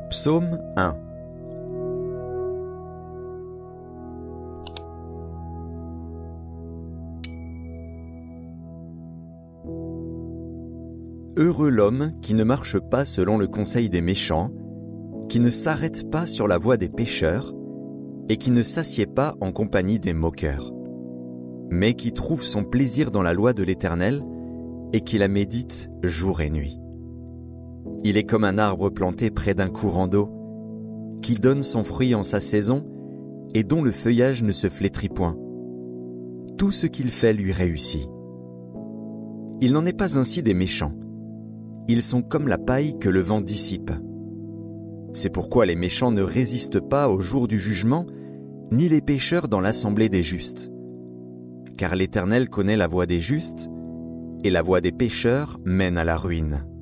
Psaume 1. Heureux l'homme qui ne marche pas selon le conseil des méchants, qui ne s'arrête pas sur la voie des pécheurs, et qui ne s'assied pas en compagnie des moqueurs, mais qui trouve son plaisir dans la loi de l'Éternel, et qui la médite jour et nuit. Il est comme un arbre planté près d'un courant d'eau, qui donne son fruit en sa saison, et dont le feuillage ne se flétrit point. Tout ce qu'il fait lui réussit. Il n'en est pas ainsi des méchants. Ils sont comme la paille que le vent dissipe. C'est pourquoi les méchants ne résistent pas au jour du jugement, ni les pécheurs dans l'assemblée des justes. Car l'Éternel connaît la voie des justes, et la voie des pécheurs mène à la ruine.